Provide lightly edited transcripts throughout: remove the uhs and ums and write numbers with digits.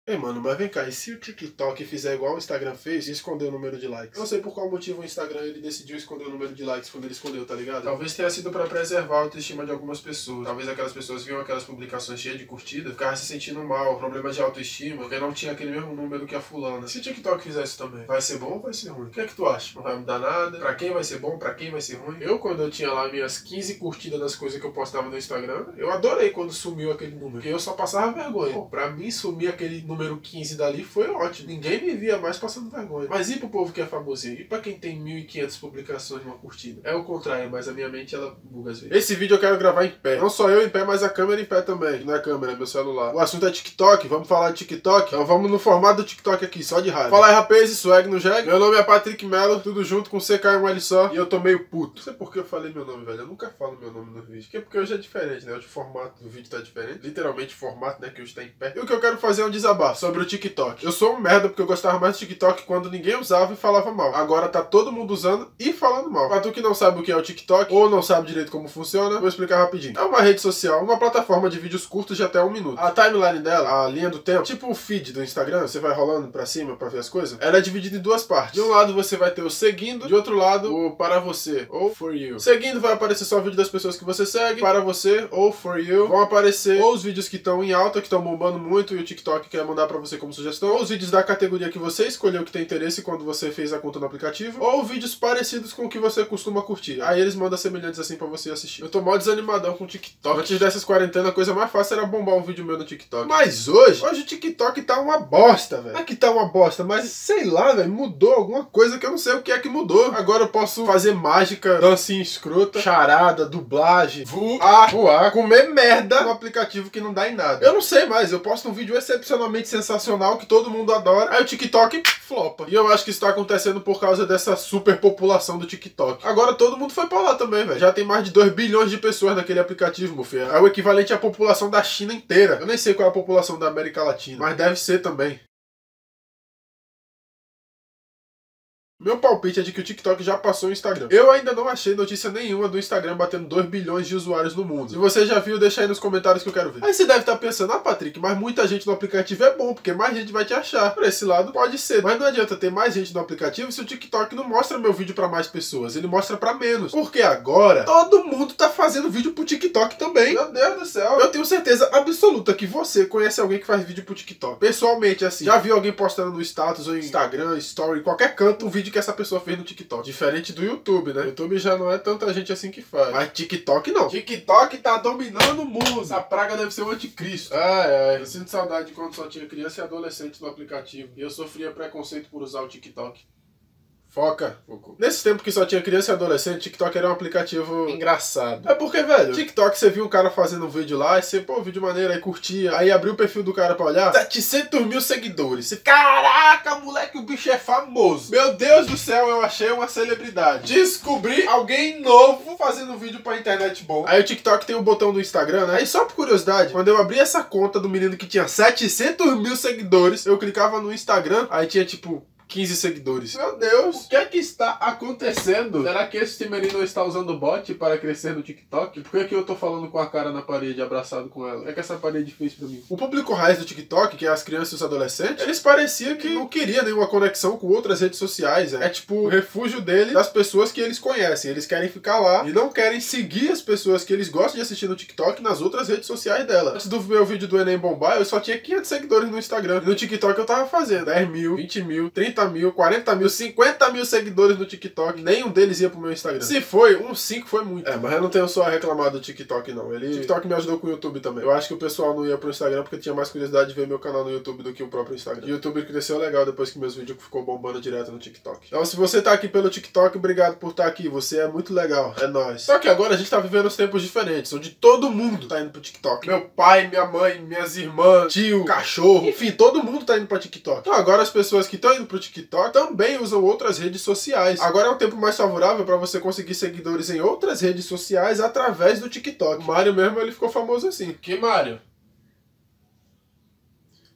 Ei, mano, mas vem cá, e se o TikTok fizer igual o Instagram fez e esconder o número de likes? Eu não sei por qual motivo o Instagram ele decidiu esconder o número de likes quando ele escondeu, tá ligado? Talvez tenha sido pra preservar a autoestima de algumas pessoas. Talvez aquelas pessoas viam aquelas publicações cheias de curtida, ficavam se sentindo mal, problemas de autoestima, porque não tinha aquele mesmo número que a fulana. Se o TikTok fizer isso também, vai ser bom ou vai ser ruim? O que é que tu acha? Não vai mudar nada? Pra quem vai ser bom? Pra quem vai ser ruim? Eu, quando eu tinha lá minhas 15 curtidas das coisas que eu postava no Instagram, eu adorei quando sumiu aquele número, porque eu só passava vergonha. Pô, pra mim, sumir aquele número 15 dali foi ótimo. Ninguém me via mais passando vergonha. Mas e pro povo que é famosinho? E pra quem tem 1.500 publicações numa curtida? É o contrário, mas a minha mente, ela buga às vezes. Esse vídeo eu quero gravar em pé. Não só eu em pé, mas a câmera em pé também. Não é câmera, é meu celular. O assunto é TikTok. Vamos falar de TikTok? Então vamos no formato do TikTok aqui, só de raiva. Fala aí, rapaz, swag no jag. Meu nome é Patrick Melo, tudo junto com CK e um L só. E eu tô meio puto. Não sei por que eu falei meu nome, velho. Eu nunca falo meu nome no vídeo. Porque hoje é diferente, né? Hoje o formato do vídeo tá diferente. Literalmente o formato, né? Que hoje tá em pé. E o que eu quero fazer é um desabafo sobre o TikTok. Eu sou um merda porque eu gostava mais do TikTok quando ninguém usava e falava mal. Agora tá todo mundo usando e falando mal. Pra tu que não sabe o que é o TikTok ou não sabe direito como funciona, vou explicar rapidinho. É uma rede social, uma plataforma de vídeos curtos de até 1 minuto. A timeline dela, a linha do tempo, tipo o feed do Instagram, você vai rolando pra cima pra ver as coisas, ela é dividida em duas partes. De um lado você vai ter o seguindo, de outro lado o para você, ou for you. Seguindo vai aparecer só o vídeo das pessoas que você segue, para você, ou for you, vão aparecer ou os vídeos que estão em alta, que estão bombando muito e o TikTok quer mandar pra você como sugestão, ou os vídeos da categoria que você escolheu que tem interesse quando você fez a conta no aplicativo, ou vídeos parecidos com o que você costuma curtir. Aí eles mandam semelhantes assim pra você assistir. Eu tô mó desanimadão com o TikTok. Antes dessas quarentenas, a coisa mais fácil era bombar um vídeo meu no TikTok. Mas hoje o TikTok tá uma bosta, velho. Não é que tá uma bosta, mas sei lá, velho, mudou alguma coisa que eu não sei o que é que mudou. Agora eu posso fazer mágica, dancinha escrota, charada, dublagem, voar, comer merda no aplicativo que não dá em nada. Eu não sei mais, eu posto um vídeo excepcionalmente sensacional que todo mundo adora, aí o TikTok flopa. E eu acho que isso tá acontecendo por causa dessa superpopulação do TikTok. Agora todo mundo foi pra lá também, velho. Já tem mais de 2 bilhões de pessoas naquele aplicativo, meu filho. É o equivalente à população da China inteira. Eu nem sei qual é a população da América Latina, mas deve ser também. Meu palpite é de que o TikTok já passou o Instagram. Eu ainda não achei notícia nenhuma do Instagram batendo 2 bilhões de usuários no mundo. Se você já viu, deixa aí nos comentários que eu quero ver. Aí você deve estar pensando, ah, Patrick, mas muita gente no aplicativo é bom, porque mais gente vai te achar. Por esse lado, pode ser. Mas não adianta ter mais gente no aplicativo se o TikTok não mostra meu vídeo pra mais pessoas. Ele mostra pra menos. Porque agora, todo mundo tá fazendo vídeo pro TikTok também. Meu Deus do céu. Eu tenho certeza absoluta que você conhece alguém que faz vídeo pro TikTok. Pessoalmente, assim, já viu alguém postando no status ou em Instagram, story, qualquer canto, um vídeo que essa pessoa fez no TikTok. Diferente do YouTube, né? YouTube já não é tanta gente assim que faz. Mas TikTok não. TikTok tá dominando o mundo. Essa praga deve ser o anticristo. Eu sinto saudade de quando só tinha criança e adolescente no aplicativo. E eu sofria preconceito por usar o TikTok. Foca. Nesse tempo que só tinha criança e adolescente, TikTok era um aplicativo engraçado. É porque, velho, TikTok você viu um cara fazendo um vídeo lá, e você, pô, vídeo maneiro, aí curtia, aí abriu o perfil do cara pra olhar, 700 mil seguidores. Você, caraca, moleque, o bicho é famoso. Meu Deus do céu, eu achei uma celebridade. Descobri alguém novo fazendo um vídeo pra internet bom. Aí o TikTok tem o botão do Instagram, né? Aí só por curiosidade, quando eu abri essa conta do menino que tinha 700 mil seguidores, eu clicava no Instagram, aí tinha tipo 15 seguidores. Meu Deus, o que é que está acontecendo? Será que esse menino está usando bot para crescer no TikTok? Por que é que eu tô falando com a cara na parede, abraçado com ela? O que é que essa parede fez pra mim? O público raiz do TikTok, que é as crianças e os adolescentes, eles pareciam que não queriam nenhuma conexão com outras redes sociais. É tipo o refúgio dele das pessoas que eles conhecem. Eles querem ficar lá e não querem seguir as pessoas que eles gostam de assistir no TikTok nas outras redes sociais dela. Antes do meu vídeo do Enem bombar, eu só tinha 500 seguidores no Instagram. E no TikTok eu tava fazendo 10 mil, 20 mil, 30 mil, 40 mil, 50 mil seguidores no TikTok. Nenhum deles ia pro meu Instagram. Se foi, uns 5 foi muito. Mas eu não tenho só a reclamar do TikTok, não. O TikTok me ajudou com o YouTube também. Eu acho que o pessoal não ia pro Instagram porque tinha mais curiosidade de ver meu canal no YouTube do que o próprio Instagram. E o YouTube cresceu legal depois que meus vídeos ficou bombando direto no TikTok. Então, se você tá aqui pelo TikTok, obrigado por estar aqui. Você é muito legal. É nóis. Só que agora a gente tá vivendo os tempos diferentes, onde todo mundo tá indo pro TikTok. Meu pai, minha mãe, minhas irmãs, tio, cachorro, enfim, todo mundo tá indo pra TikTok. Então agora as pessoas que estão indo pro TikTok também usam outras redes sociais. Agora é um tempo mais favorável para você conseguir seguidores em outras redes sociais através do TikTok. O Mário mesmo, ele ficou famoso assim. Que Mário?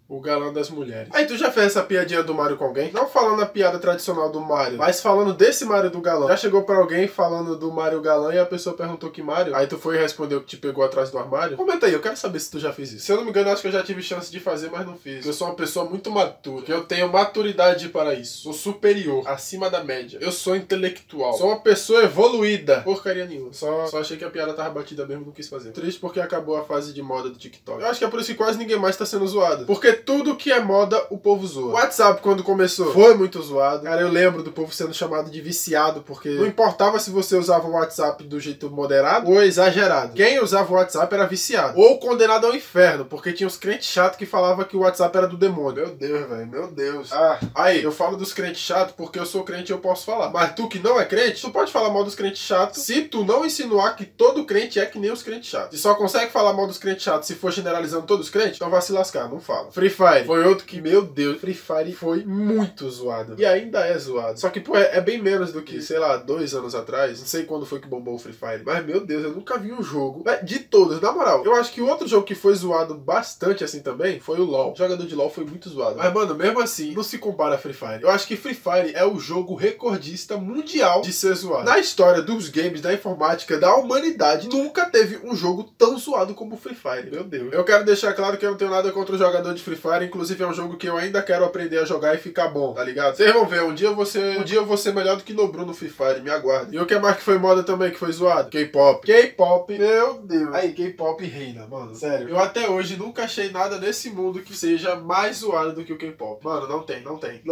O galã das mulheres. Aí tu já fez essa piadinha do Mario com alguém? Não falando a piada tradicional do Mario, mas falando desse Mario do galã. Já chegou pra alguém falando do Mario galã e a pessoa perguntou que Mario? Aí tu foi e respondeu que te pegou atrás do armário? Comenta aí, eu quero saber se tu já fez isso. Se eu não me engano, acho que eu já tive chance de fazer, mas não fiz. Eu sou uma pessoa muito madura. Eu tenho maturidade para isso. Sou superior, acima da média. Eu sou intelectual. Sou uma pessoa evoluída. Porcaria nenhuma. Só achei que a piada tava batida mesmo, não quis fazer. Triste porque acabou a fase de moda do TikTok. Eu acho que é por isso que quase ninguém mais tá sendo zoado. Porque tudo que é moda, o povo zoa. O WhatsApp, quando começou, foi muito zoado. Cara, eu lembro do povo sendo chamado de viciado, porque não importava se você usava o WhatsApp do jeito moderado ou exagerado. Quem usava o WhatsApp era viciado. Ou condenado ao inferno, porque tinha os crentes chatos que falavam que o WhatsApp era do demônio. Meu Deus, velho, meu Deus. Aí, eu falo dos crentes chatos porque eu sou crente e eu posso falar. Mas tu que não é crente, tu pode falar mal dos crentes chatos se tu não insinuar que todo crente é que nem os crentes chatos. E só consegue falar mal dos crentes chatos se for generalizando todos os crentes, então vai se lascar, não fala. Free Fire foi outro que, meu Deus, Free Fire foi muito zoado. E ainda é zoado. Só que, pô, é bem menos do que, sei lá, 2 anos atrás. Não sei quando foi que bombou o Free Fire. Mas, meu Deus, eu nunca vi um jogo de todos, na moral. Eu acho que o outro jogo que foi zoado bastante assim também foi o LoL. O jogador de LoL foi muito zoado. Mas, mano, mesmo assim, não se compara a Free Fire. Eu acho que Free Fire é o jogo recordista mundial de ser zoado. Na história dos games, da informática, da humanidade, nunca teve um jogo tão zoado como o Free Fire. Meu Deus. Eu quero deixar claro que eu não tenho nada contra o jogador de Free Fire. Inclusive, é um jogo que eu ainda quero aprender a jogar e ficar bom, tá ligado? Vocês vão ver, um dia eu vou ser melhor do que Nobru no Free Fire, me aguardem. E o que mais que foi moda também, que foi zoado? K-pop. K-pop, meu Deus. Aí, K-pop reina, mano. Sério. Eu até hoje nunca achei nada nesse mundo que seja mais zoado do que o K-pop. Mano, não tem.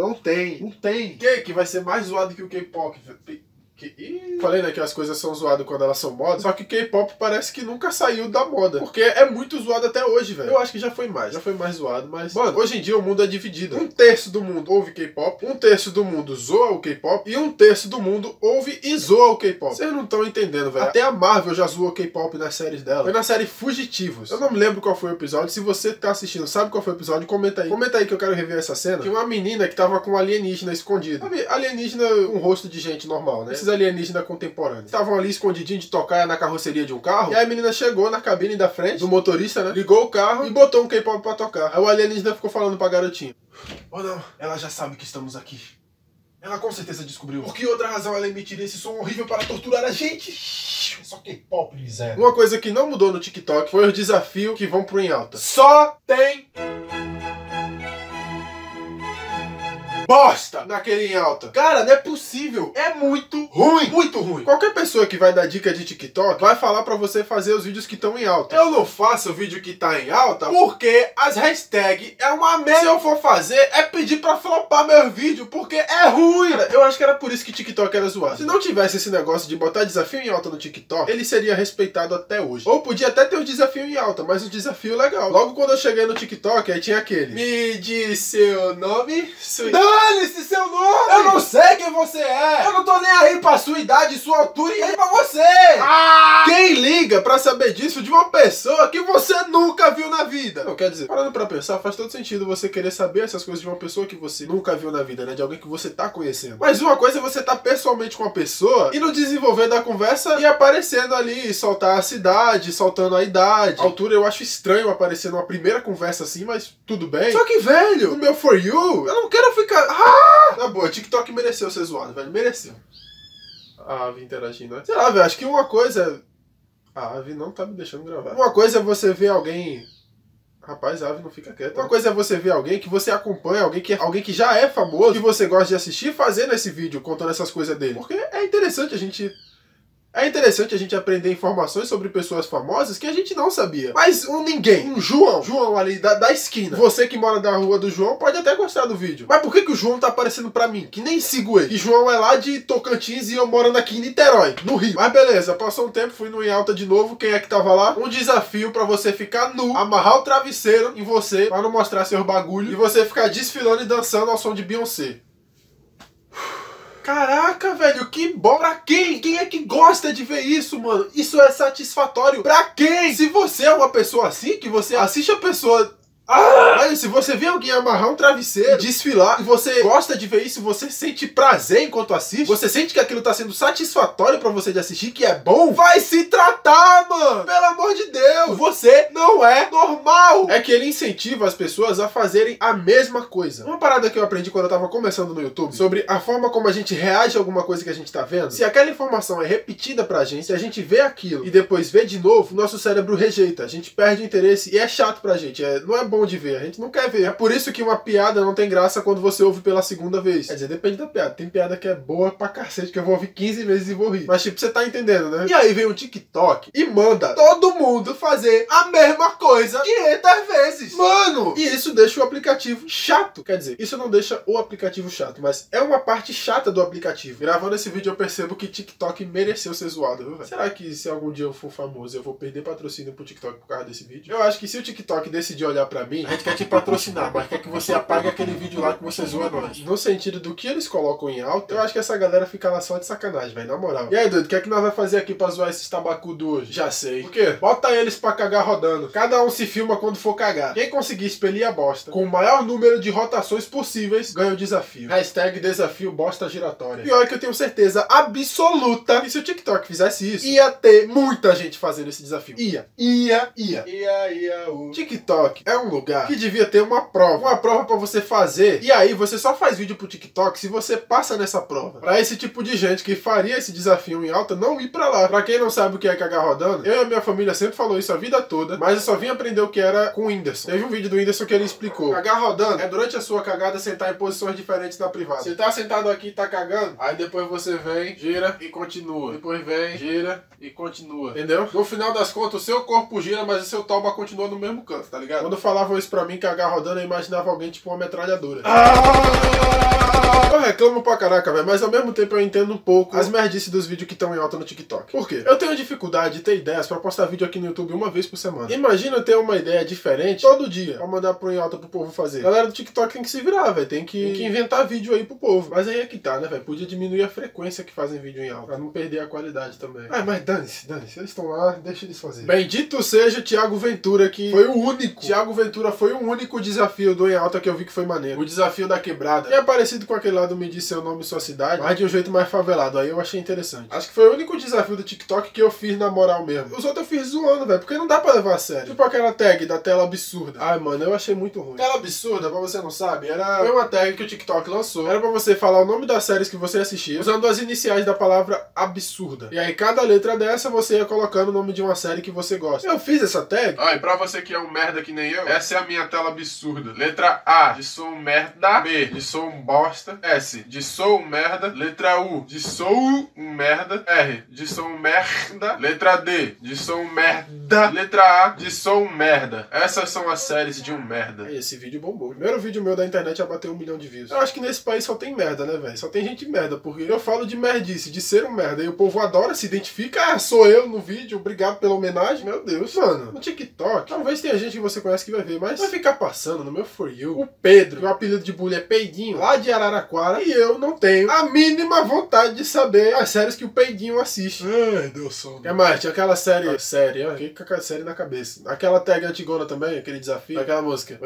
Que vai ser mais zoado que o K-pop? Falei, né, que as coisas são zoadas quando elas são moda, só que K-pop parece que nunca saiu da moda, porque é muito zoado até hoje, velho. Eu acho que já foi mais zoado, mas, mano, hoje em dia o mundo é dividido. 1/3 do mundo ouve K-pop, 1/3 do mundo zoa o K-pop, e 1/3 do mundo ouve e zoa o K-pop. Vocês não estão entendendo, velho. Até a Marvel já zoou K-pop nas séries dela. Foi na série Fugitivos. Eu não me lembro qual foi o episódio. Se você tá assistindo, sabe qual foi o episódio, comenta aí. Comenta aí que eu quero rever essa cena. Tinha uma menina que tava com um alienígena escondido. Sabe, alienígena com rosto de gente normal, né? Esses alienígenas contemporâneos. Estavam ali escondidinho de tocar na carroceria de um carro. E aí a menina chegou na cabine da frente do motorista, né? Ligou o carro e botou um K-pop pra tocar. Aí o alienígena ficou falando pra garotinha: "Oh não, ela já sabe que estamos aqui. Ela com certeza descobriu. Por que outra razão ela emitiria esse som horrível para torturar a gente? Só K-pop, miséria." Uma coisa que não mudou no TikTok foi os desafios que vão pro Em Alta. Só tem bosta naquele Em Alta. Cara, não é possível. É muito ruim. Muito ruim. Qualquer pessoa que vai dar dica de TikTok vai falar pra você fazer os vídeos que estão em alta. Eu não faço o vídeo que tá em alta porque as hashtags é uma merda. Se eu for fazer, é pedir pra flopar meu vídeo, porque é ruim. Cara, eu acho que era por isso que TikTok era zoado. Se não tivesse esse negócio de botar desafio em alta no TikTok, ele seria respeitado até hoje. Ou podia até ter o desafio em alta, mas o desafio legal. Logo quando eu cheguei no TikTok, aí tinha aquele: "Me diz seu nome, dane-se seu nome! Eu não sei quem você é! Eu não tô nem aí pra sua idade, sua altura e aí pra você! Quem liga pra saber disso de uma pessoa que você nunca viu na vida?" Não, quer dizer, parando pra pensar, faz todo sentido você querer saber essas coisas de uma pessoa que você nunca viu na vida, né? De alguém que você tá conhecendo. Mas uma coisa é você tá pessoalmente com a pessoa e no desenvolver da conversa e aparecendo ali, soltar a cidade, soltando a idade. A altura eu acho estranho aparecer numa primeira conversa assim, mas tudo bem. Só que, velho, no meu For You, eu não quero ficar... Na boa, TikTok mereceu ser zoado, velho. Mereceu. A Ave interagindo, né? Sei lá, velho, acho que uma coisa... A Ave não tá me deixando gravar. Uma coisa é você ver alguém... Rapaz, a Ave não fica quieta. Uma coisa é você ver alguém que você acompanha, alguém que já é famoso, que você gosta de assistir, fazendo esse vídeo, contando essas coisas dele. Porque é interessante a gente aprender informações sobre pessoas famosas que a gente não sabia. Mas um João ali da esquina. Você que mora da rua do João pode até gostar do vídeo. Mas por que o João tá aparecendo pra mim? Que nem sigo ele. Que João é lá de Tocantins e eu morando aqui em Niterói, no Rio. Mas beleza, passou um tempo, fui no Em Alta de novo. Quem é que tava lá? Um desafio pra você ficar nu, amarrar o travesseiro em você pra não mostrar seus bagulhos e você ficar desfilando e dançando ao som de Beyoncé. Caraca, velho, que bom. Pra quem? Quem é que gosta de ver isso, mano? Isso é satisfatório pra quem? Se você é uma pessoa assim, que você assiste a pessoa Mas se você vê alguém amarrar um travesseiro, desfilar, e você gosta de ver isso, você sente prazer enquanto assiste, você sente que aquilo tá sendo satisfatório pra você de assistir, que é bom, vai se tratar, mano! Pelo amor de Deus! Você não é normal! É que ele incentiva as pessoas a fazerem a mesma coisa. Uma parada que eu aprendi quando eu tava começando no YouTube, sobre a forma como a gente reage a alguma coisa que a gente tá vendo, se aquela informação é repetida pra gente, se a gente vê aquilo e depois vê de novo, nosso cérebro rejeita, a gente perde o interesse e é chato pra gente, não é bom de ver, a gente não quer ver. É por isso que uma piada não tem graça quando você ouve pela segunda vez. Quer dizer, depende da piada. Tem piada que é boa pra cacete, que eu vou ouvir 15 vezes e vou rir. Mas tipo, você tá entendendo, né? E aí vem o TikTok e manda todo mundo fazer a mesma coisa 500 vezes. Mano! E isso deixa o aplicativo chato. Quer dizer, isso não deixa o aplicativo chato, mas é uma parte chata do aplicativo. Gravando esse vídeo eu percebo que TikTok mereceu ser zoado, viu, velho? Será que se algum dia eu for famoso eu vou perder patrocínio pro TikTok por causa desse vídeo? Eu acho que se o TikTok decidir olhar pra mim, a gente quer te patrocinar, mas quer que você apague aquele vídeo lá que você zoa nós. No sentido do que eles colocam em alta, eu acho que essa galera fica lá só de sacanagem, velho, na moral. E aí, doido, o que é que nós vamos fazer aqui pra zoar esses tabacudos hoje? Já sei. Por quê? Bota eles pra cagar rodando. Cada um se filma quando for cagar. Quem conseguir expelir a bosta com o maior número de rotações possíveis, ganha o desafio. Hashtag desafio bosta giratória. Pior que eu tenho certeza absoluta que se o TikTok fizesse isso, ia ter muita gente fazendo esse desafio. Ia. O TikTok é um lugar que devia ter uma prova pra você fazer, e aí você só faz vídeo pro TikTok se você passa nessa prova. Pra esse tipo de gente que faria esse desafio em alta não ir pra lá. Pra quem não sabe o que é cagar rodando, eu e a minha família sempre falou isso a vida toda, mas eu só vim aprender o que era com o Whindersson. Teve um vídeo do Whindersson que ele explicou. Cagar rodando é durante a sua cagada sentar em posições diferentes na privada. Você tá sentado aqui e tá cagando, aí depois você vem, gira e continua. Depois vem, gira e continua. Entendeu? No final das contas, o seu corpo gira, mas o seu toba continua no mesmo canto, tá ligado? Quando falavam isso pra mim, cagar rodando, eu imaginava alguém tipo uma metralhadora. Eu reclamo pra caraca, velho, mas ao mesmo tempo eu entendo um pouco as merdices dos vídeos que estão em alta no TikTok. Por quê? Eu tenho dificuldade de ter ideias pra postar vídeo aqui no YouTube uma vez por semana. Imagina eu ter uma ideia diferente todo dia pra mandar pro em alta pro povo fazer. A galera do TikTok tem que se virar, velho, tem que inventar vídeo aí pro povo. Mas aí é que tá, né, velho? Podia diminuir a frequência que fazem vídeo em alta, pra não perder a qualidade também. Mas dane-se. Eles estão lá, deixa eles fazerem. Bendito seja o Thiago Ventura, que foi o único. Thiago Ventura foi o único desafio do em alta que eu vi que foi maneiro. O desafio da quebrada. Que é parecido com aquele lá do Me Diz Seu Nome e Sua Cidade, mas de um jeito mais favelado. Aí eu achei interessante. Acho que foi o único desafio do TikTok que eu fiz na moral mesmo. Os outros eu fiz zoando, velho, porque não dá pra levar a sério. Tipo aquela tag da tela absurda. Ai, mano, eu achei muito ruim. Tela absurda, pra você não sabe, foi uma tag que o TikTok lançou. Era pra você falar o nome das séries que você assistia, usando as iniciais da palavra absurda. E aí cada letra dessa você ia colocando o nome de uma série que você gosta. Eu fiz essa tag. E pra você que é um merda que nem eu, essa é a minha tela absurda. Letra A, de sou um merda. B, de sou um bosta. S, de sou um merda. Letra U, de sou um merda. R, de sou um merda. Letra D, de sou um merda. Letra A, de sou um merda. Essas são as séries de um merda. Esse vídeo bombou. O primeiro vídeo meu da internet já bateu 1 milhão de views. Eu acho que nesse país só tem merda, né, velho? Só tem gente merda, porque eu falo de merdice, de ser um merda, e o povo adora, se identifica, sou eu no vídeo, obrigado pela homenagem. Meu Deus, mano, no TikTok, talvez tenha gente que você conhece que vai ver, mas vai ficar passando no meu For You o Pedro, que o apelido de bullying é Peidinho, lá de Araraquara, e eu não tenho a mínima vontade de saber as séries que o Peidinho assiste. Ai, deu sono. Que mais? Tinha aquela série, ó, fiquei com aquela série na cabeça. Aquela tag antigona também, aquele desafio, aquela música.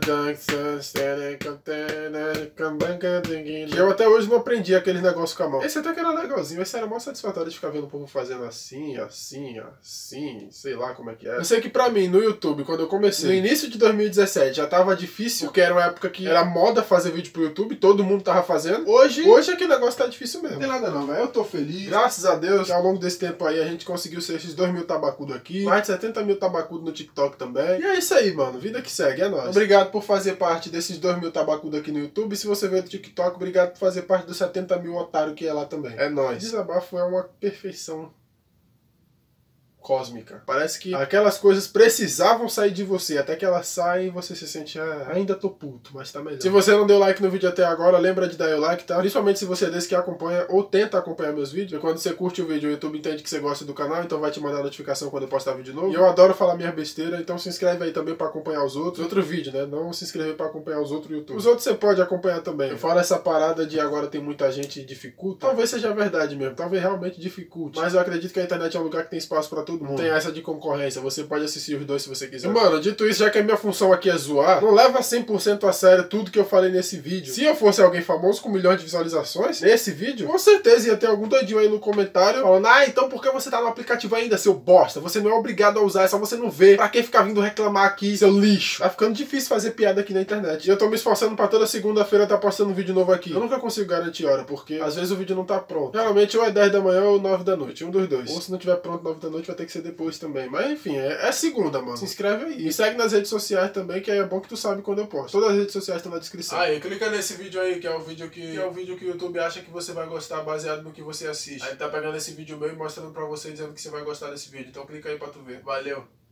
Que eu até hoje não aprendi aqueles negócios com a mão. Esse até que era legalzinho, esse era mó satisfatório de ficar vendo o povo fazendo assim, sei lá como é que é. Eu sei que pra mim, no YouTube, quando eu comecei, no início de 2017, já tava difícil, porque era uma época que era moda fazer vídeo pro YouTube, todo mundo tava fazendo. Hoje é que o negócio tá difícil mesmo. Não tem nada não, velho. Eu tô feliz. Graças a Deus, que ao longo desse tempo aí, a gente conseguiu ser esses 2 mil tabacudos aqui, mais de 70 mil tabacudos no TikTok também. E é isso aí, mano. Vida que segue, é nóis. Obrigado por fazer parte desses 2 mil tabacudos aqui no YouTube. E se você veio do TikTok, obrigado por fazer parte dos 70 mil otários que é lá também. É nóis. Desabafo é uma perfeição cósmica. Parece que aquelas coisas precisavam sair de você, até que elas saem e você se sente, ainda tô puto, mas tá melhor. Se você não deu like no vídeo até agora, lembra de dar o like, tá? Principalmente se você é desse que acompanha ou tenta acompanhar meus vídeos. Quando você curte o vídeo, o YouTube entende que você gosta do canal, então vai te mandar notificação quando eu postar vídeo novo. E eu adoro falar minha besteira, então se inscreve aí também pra acompanhar os outros. Outro vídeo, né? Não se inscrever pra acompanhar os outros YouTube. Os outros você pode acompanhar também. Eu falo essa parada de agora tem muita gente e dificulta. Talvez seja verdade mesmo, talvez realmente dificulte. Mas eu acredito que a internet é um lugar que tem espaço pra todo todo mundo. Tem essa de concorrência, você pode assistir os dois se você quiser. Mano, dito isso, já que a minha função aqui é zoar, não leva 100% a sério tudo que eu falei nesse vídeo. Se eu fosse alguém famoso com milhões de visualizações, nesse vídeo, com certeza ia ter algum doidinho aí no comentário falando: ah, então por que você tá no aplicativo ainda, seu bosta? Você não é obrigado a usar, é só você não ver. Pra que ficar vindo reclamar aqui, seu lixo? Tá ficando difícil fazer piada aqui na internet. E eu tô me esforçando pra toda segunda-feira tá postando um vídeo novo aqui. Eu nunca consigo garantir hora, porque às vezes o vídeo não tá pronto. Geralmente ou é 10 da manhã ou 9 da noite, um dos dois. Ou se não tiver pronto 9 da noite, vai ter que ser depois também. Mas enfim, é segunda, mano. Se inscreve aí. Me segue nas redes sociais também, que aí é bom que tu sabe quando eu posto. Todas as redes sociais estão na descrição. Aí, clica nesse vídeo aí, que é o vídeo que o YouTube acha que você vai gostar baseado no que você assiste. Aí tá pegando esse vídeo meu e mostrando pra você, dizendo que você vai gostar desse vídeo. Então clica aí pra tu ver. Valeu!